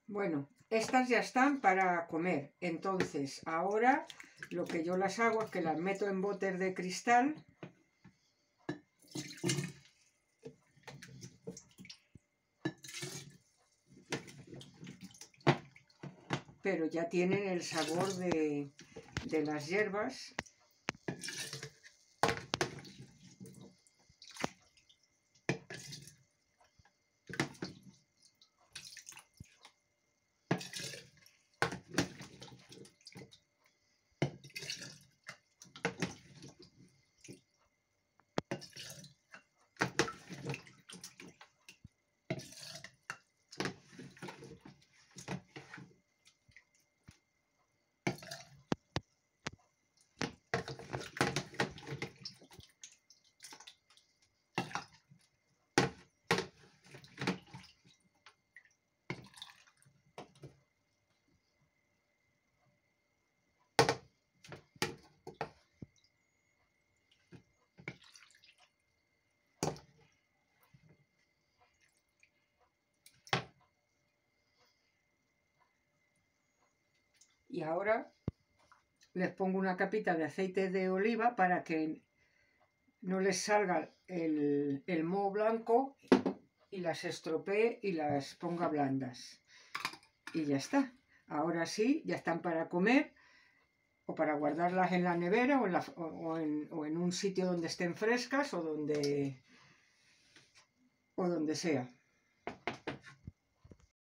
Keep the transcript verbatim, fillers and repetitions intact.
Bueno, estas ya están para comer. Entonces, ahora lo que yo las hago es que las meto en botes de cristal. Pero ya tienen el sabor de, de las hierbas. Y ahora les pongo una capita de aceite de oliva para que no les salga el, el moho blanco y las estropee y las ponga blandas. Y ya está. Ahora sí, ya están para comer o para guardarlas en la nevera o en, la, o, o en, o en un sitio donde estén frescas o donde, o donde sea.